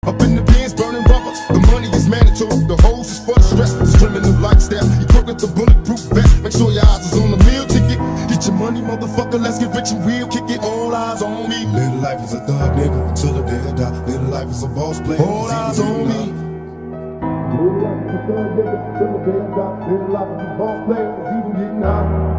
Up in the bins, burning rubber. The money is mandatory. The hose is for the stress. It's criminal lifestyle. You cook with the bulletproof vest. Make sure your eyes is on the meal ticket. Get your money, motherfucker. Let's get rich and real. Kick it. All eyes on me. Little life is a thug nigga till the day I die. Little life is a boss player. All eyes on me. Little life is a thug nigga till the day I die. Little life is a boss player. It's even getting high.